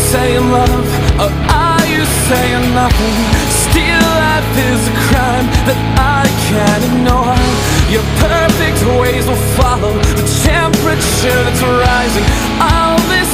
saying love, or are you saying nothing? Still life is a crime that I can't ignore. Your perfect ways will follow the temperature that's rising. All this